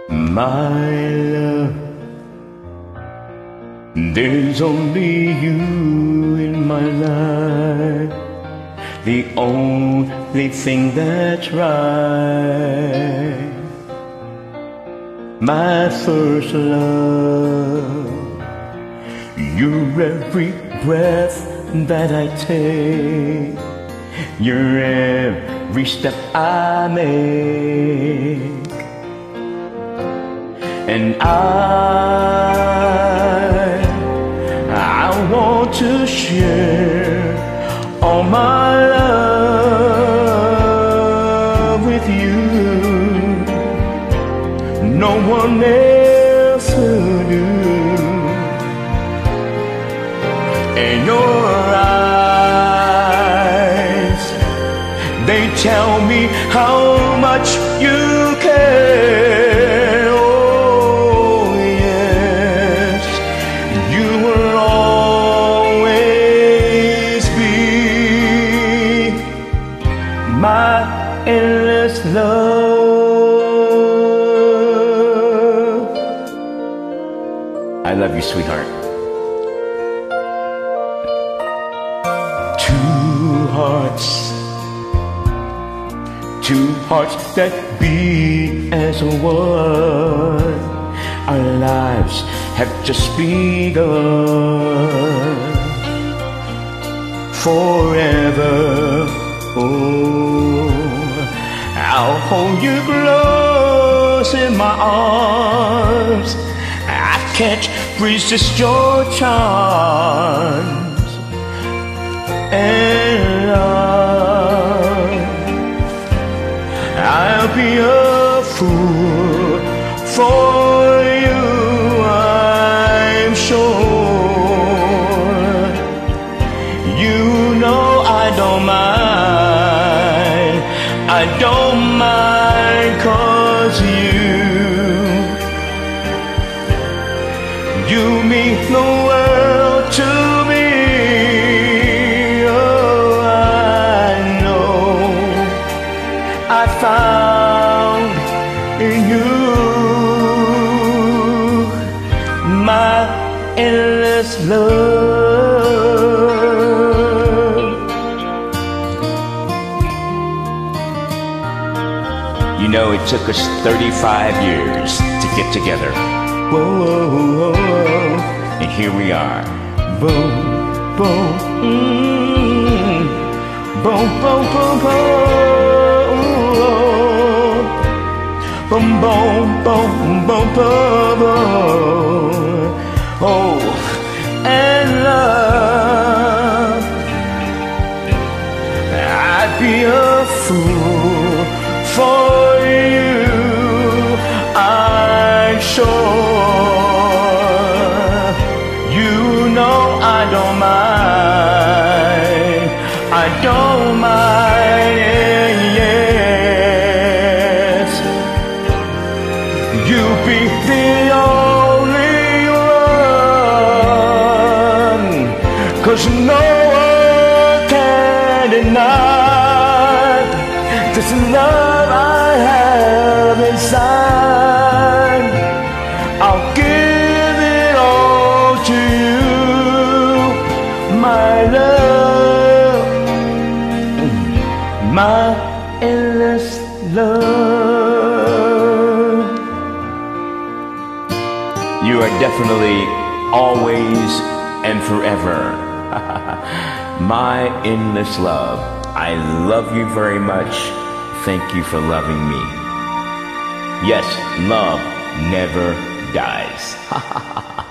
My love, there's only you in my life, the only thing that's right. My first love, your every breath that I take, your every step I make. And I want to share all my love with you. No one else will do. And your eyes, they tell me how much you care. My endless love. I love you, sweetheart. Two hearts that beat as one. Our lives have just begun. Forever, oh, I'll hold you close in my arms. I can't resist your charms and love. I'll be a fool for you, I'm sure. You know I don't mind. I don't mind, 'cause you mean the world to me. Oh, I know I found in you my endless love. You know, it took us 35 years to get together. Whoa, whoa, whoa, whoa. And here we are. Boom, boom, boom, boom, boom, boom, boom, boom, boom, boom, boom. Oh, and love, I'd be a fool for you, I'm sure. You know I don't mind. I don't mind, yes. You be the only one, 'cause no one can deny this love I have inside. I'll give it all to you, my love, my endless love. You are definitely always and forever my endless love. I love you very much. Thank you for loving me. Yes, love never dies.